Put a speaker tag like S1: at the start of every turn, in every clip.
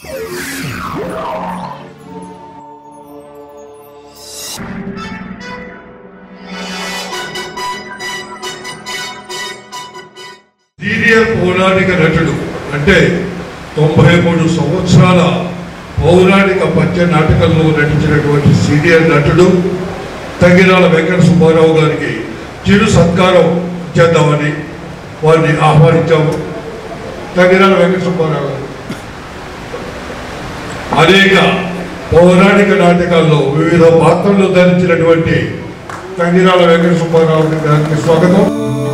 S1: Senior పౌరాణిక నటుడు అంటే 93 సంవత్సరాల పౌరాణిక పద్య నాటకంలో నటించినటువంటి సీనియర్ నటుడు తగిరాల వెంకట సుబ్బారావు గారికి చిరు సత్కారం చేద్దామని వారిని ఆహ్వానించాము. తగిరాల వెంకట సుబ్బారావు గారు అనేక పౌరాణిక నాటకాల్లో వివిధ పాత్రలు ధరించినటువంటి తగిరాల వెంకట సుబ్బారావు గారికి స్వాగతం.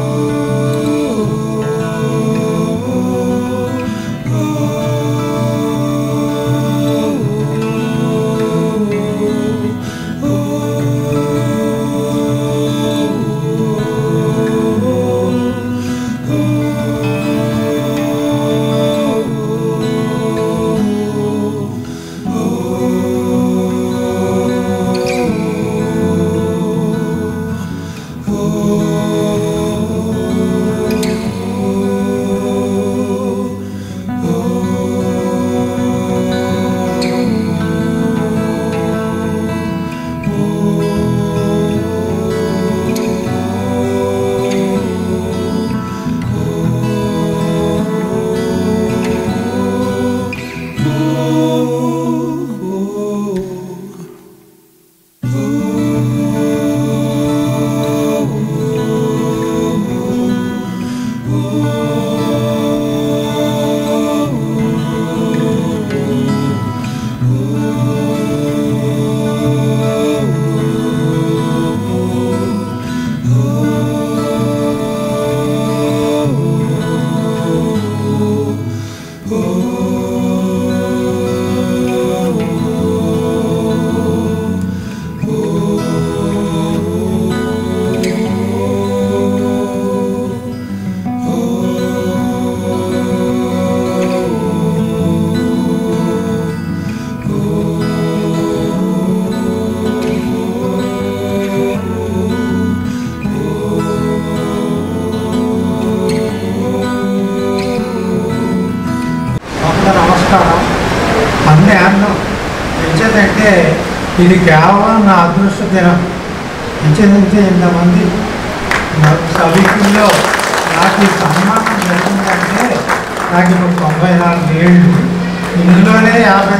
S2: అన్నీ అన్నం ఎంచేదంటే ఇది కేవలం నా అదృష్ట దినం. ఎంచేదంటే ఇంతమంది సభికుల్లో నాకు ఈ సన్మానం జరిగిందంటే నాకు ఇప్పుడు 94 ఏళ్ళు. ఇందులోనే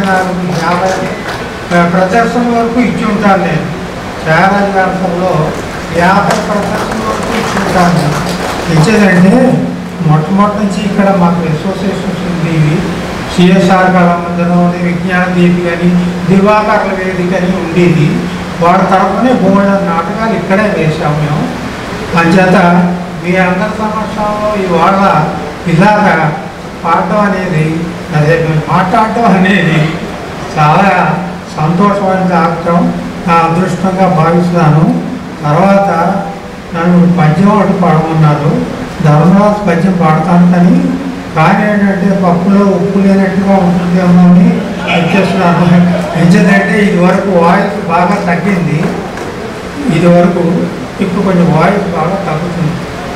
S2: 50 ప్రదర్శన వరకు ఇచ్చి ఉంటాను. నేను ఛాయాగ్రాఫంలో 50 ప్రదర్శన వరకు ఇచ్చి ఉంటాను. ఎంచేదంటే మొట్టమొదటి నుంచి ఇక్కడ మాకు అసోసియేషన్స్ ఉండేవి. సిఎస్ఆర్ కళామందిరం అని, విజ్ఞాన దీపిక అని, దివాకర్ల వేదిక అని ఉండేది. వాడి తరఫునే బోల్డ్ నాటకాలు ఇక్కడే వేసాము మేము. అంచేత మీ అందరి సమక్షంలో ఇవాళ ఇలాగా పాడటం అనేది, అదే మాట్లాడటం అనేది చాలా సంతోషమైన ఆగ్రహం, నా అదృష్టంగా భావిస్తున్నాను. తర్వాత నన్ను పద్యం ఒకటి పాడమన్నారు. ధర్మరాజు పద్యం పాడతాను కానీ ఏంటంటే పప్పులో ఉప్పు లేనట్టుగా ఉంటుందేమో అని వచ్చేస్తున్నాను. ఎంచేదంటే ఇది వరకు వాయిస్ బాగా తగ్గింది. ఇది వరకు ఇప్పుడు కొంచెం వాయిస్ బాగా తగ్గుతుంది.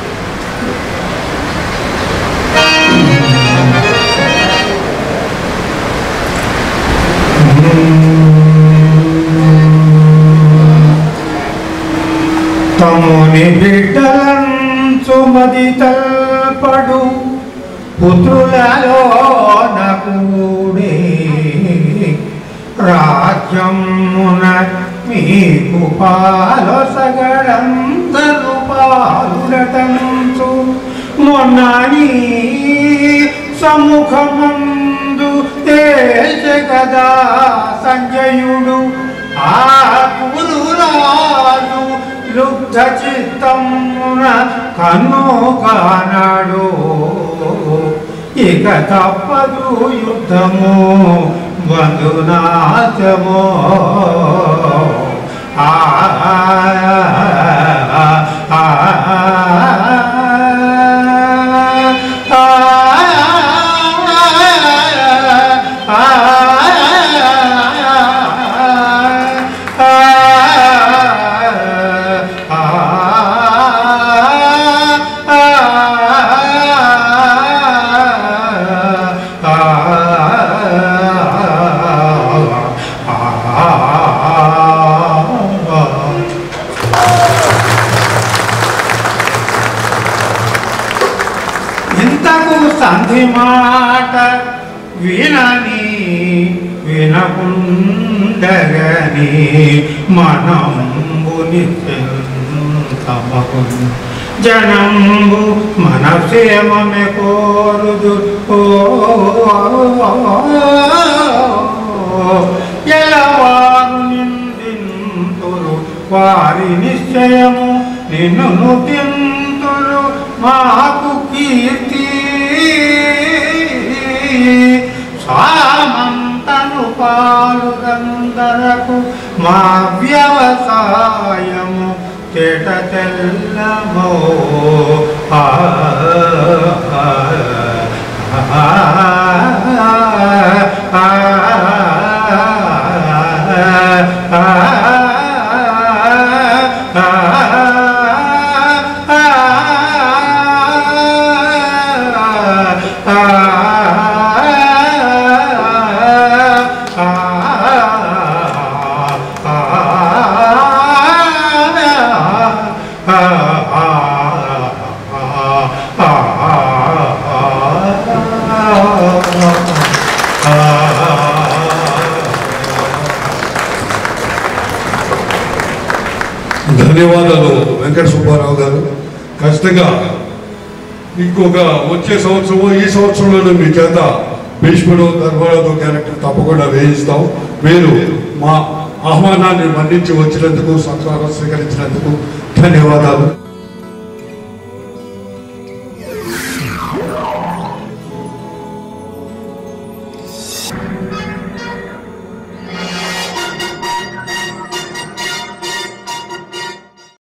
S2: తముని బిడ్డలంచు మది తల్పడు పుత్రులలో నకూడే రాజ్యమున మీకు పాలసగడందరు పాలుడటంచు మొన్నని సముఖమందు తేజగదా సంజయుడు ఆ కురురాజు లుబ్ధ చిత్తమున కన్ను కానాడు ఇక తప్పదు యుద్ధము బంధునాశమో వినని వినకుండగని మనంబుని తమకును జనంబు మనసేమమె కోరుదు ఎలవారు నిందింతురు వారి నిశ్చయము నిన్ను తింతురు మాకు కీర్తి సామంతను పాలుగందరకు మా వ్యవసాయము తేట తెల్లమో
S1: ధన్యవాదాలు వెంకట సుబ్బారావు గారు. ఖచ్చితంగా ఇంకొక వచ్చే సంవత్సరము ఈ సంవత్సరంలో మీ చేత భీష్ముడు ధర్మరాజు క్యారెక్టర్ తప్పకుండా వేయిస్తాం. మీరు మా ఆహ్వానాన్ని మన్నించి వచ్చినందుకు, సంస్కారం స్వీకరించినందుకు ధన్యవాదాలు.